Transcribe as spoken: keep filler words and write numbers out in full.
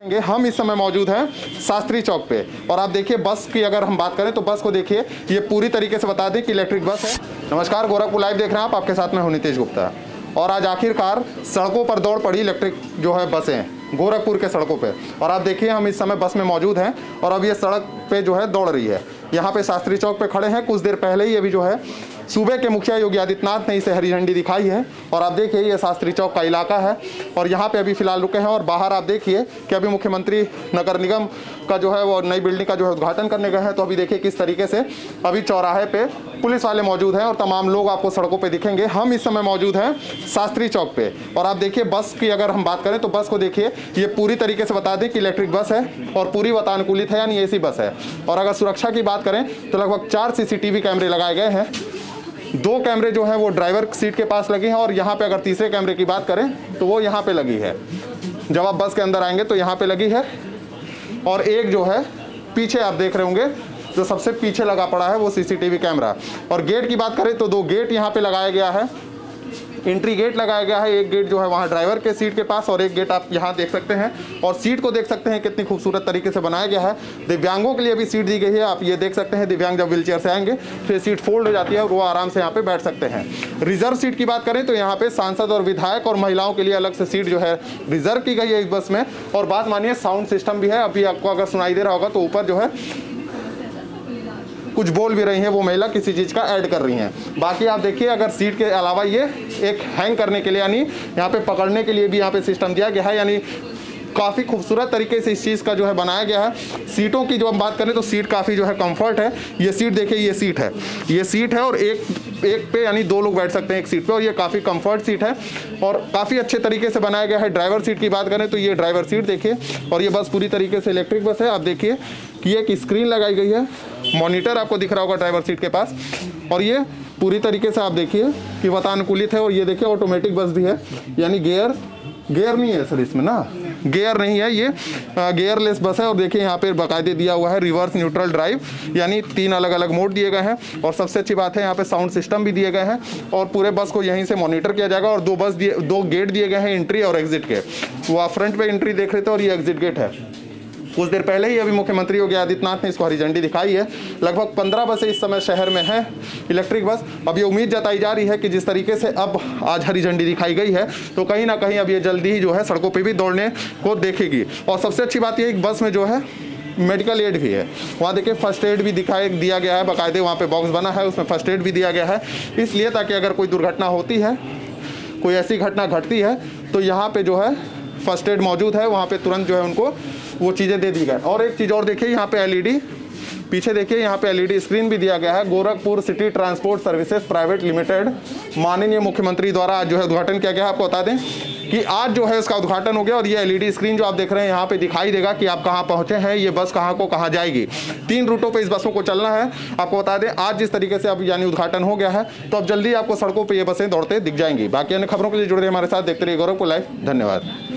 हम इस समय मौजूद हैं शास्त्री चौक पे और आप देखिए बस की अगर हम बात करें तो बस को देखिए, ये पूरी तरीके से बता दें कि इलेक्ट्रिक बस है। नमस्कार, गोरखपुर लाइव देख रहे हैं आप, आपके साथ में हूं नितेश गुप्ता। और आज आखिरकार सड़कों पर दौड़ पड़ी इलेक्ट्रिक जो है बसें गोरखपुर के सड़कों पे। और आप देखिए हम इस समय बस में मौजूद हैं और अब ये सड़क पे जो है दौड़ रही है। यहाँ पे शास्त्री चौक पे खड़े हैं। कुछ देर पहले ही अभी जो है सूबे के मुखिया योगी आदित्यनाथ ने इसे हरी झंडी दिखाई है और आप देखिए ये शास्त्री चौक का इलाका है और यहाँ पे अभी फिलहाल रुके हैं। और बाहर आप देखिए कि अभी मुख्यमंत्री नगर निगम का जो है वो नई बिल्डिंग का जो है उद्घाटन करने गए हैं। तो अभी देखिए किस तरीके से अभी चौराहे पे पुलिस वाले मौजूद हैं और तमाम लोग आपको सड़कों पे दिखेंगे। हम इस समय मौजूद हैं शास्त्री चौक पे और आप देखिए बस की अगर हम बात करें तो बस को देखिए, ये पूरी तरीके से बता दें कि इलेक्ट्रिक बस है और पूरी वातानुकूलित है, यानी एसी बस है। और अगर सुरक्षा की बात करें तो लगभग चार सीसीटीवी कैमरे लगाए गए हैं। दो कैमरे जो हैं वो ड्राइवर सीट के पास लगे हैं और यहाँ पे अगर तीसरे कैमरे की बात करें तो वो यहाँ पे लगी है। जब आप बस के अंदर आएंगे तो यहाँ पे लगी है और एक जो है पीछे आप देख रहे होंगे जो सबसे पीछे लगा पड़ा है वो सीसीटीवी कैमरा। और गेट की बात करें तो दो गेट यहाँ पे लगाया गया है, एंट्री गेट लगाया गया है। एक गेट जो है वहाँ ड्राइवर के सीट के पास और एक गेट आप यहाँ देख सकते हैं। और सीट को देख सकते हैं कितनी खूबसूरत तरीके से बनाया गया है। दिव्यांगों के लिए भी सीट दी गई है। आप ये देख सकते हैं दिव्यांग जब व्हीलचेयर से आएंगे फिर सीट फोल्ड हो जाती है और वो आराम से यहाँ पे बैठ सकते हैं। रिजर्व सीट की बात करें तो यहाँ पे सांसद और विधायक और महिलाओं के लिए अलग से सीट जो है रिजर्व की गई है इस बस में। और बात मानिए साउंड सिस्टम भी है। अभी आपको अगर सुनाई दे रहा होगा तो ऊपर जो है कुछ बोल भी रही हैं वो महिला, किसी चीज़ का ऐड कर रही हैं। बाकी आप देखिए अगर सीट के अलावा ये एक हैंग करने के लिए यानी यहाँ पे पकड़ने के लिए भी यहाँ पे सिस्टम दिया गया है, यानी काफ़ी खूबसूरत तरीके से इस चीज़ का जो है बनाया गया है। सीटों की जो हम बात करें तो सीट काफ़ी जो है कंफर्ट है। ये सीट देखिए, ये सीट है ये सीट है और एक एक पे यानी दो लोग बैठ सकते हैं एक सीट पे और ये काफ़ी कंफर्ट सीट है और काफ़ी अच्छे तरीके से बनाया गया है। ड्राइवर सीट की बात करें तो ये ड्राइवर सीट देखिए और ये बस पूरी तरीके से इलेक्ट्रिक बस है। आप देखिए कि एक स्क्रीन लगाई गई है, मॉनिटर आपको दिख रहा होगा ड्राइवर सीट के पास। और ये पूरी तरीके से आप देखिए कि वातानुकूलित है। और ये देखिए ऑटोमेटिक बस भी है, यानी गियर गियर नहीं है सर इसमें ना, गियर नहीं है, ये गियरलेस बस है। और देखिए यहाँ पे बाकायदे दिया हुआ है रिवर्स न्यूट्रल ड्राइव, यानी तीन अलग अलग मोड दिए गए हैं। और सबसे अच्छी बात है यहाँ पे साउंड सिस्टम भी दिए गए हैं और पूरे बस को यहीं से मॉनिटर किया जाएगा। और दो बस दिए दो गेट दिए गए हैं एंट्री और एग्जिट के। वो आप फ्रंट पे एंट्री देख रहे थे और ये एग्जिट गेट है। कुछ देर पहले ही अभी मुख्यमंत्री योगी आदित्यनाथ ने इसको हरी झंडी दिखाई है। लगभग पंद्रह बसें इस समय शहर में हैं इलेक्ट्रिक बस। अब ये उम्मीद जताई जा रही है कि जिस तरीके से अब आज हरी झंडी दिखाई गई है तो कहीं ना कहीं अब ये जल्दी ही जो है सड़कों पे भी दौड़ने को देखेगी। और सबसे अच्छी बात ये बस में जो है मेडिकल एड भी है। वहाँ देखिए फर्स्ट एड भी दिखाई दिया गया है, बाकायदे वहाँ पे बॉक्स बना है उसमें फर्स्ट एड भी दिया गया है, इसलिए ताकि अगर कोई दुर्घटना होती है, कोई ऐसी घटना घटती है तो यहाँ पे जो है फर्स्ट एड मौजूद है, वहाँ पे तुरंत जो है उनको वो चीज़ें दे दी गई। और एक चीज़ और देखिए यहाँ पे एलईडी, पीछे देखिए यहाँ पे एलईडी स्क्रीन भी दिया गया है। Gorakhpur city transport services private limited माननीय मुख्यमंत्री द्वारा आज जो है उद्घाटन किया गया है। आपको बता दें कि आज जो है इसका उद्घाटन हो गया और ये एलईडी स्क्रीन जो आप देख रहे हैं यहाँ पे दिखाई देगा कि आप कहाँ पहुँचे हैं, ये बस कहाँ को कहाँ जाएगी। तीन रूटों पे इस बसों को चलना है। आपको बता दें आज जिस तरीके से अब यानी उद्घाटन हो गया है तो अब जल्दी आपको सड़कों पर ये बसें दौड़ते दिख जाएंगी। बाकी अन्य खबरों के लिए जुड़े रहे हमारे साथ, देखते रहिए गोरखपुर लाइव। धन्यवाद।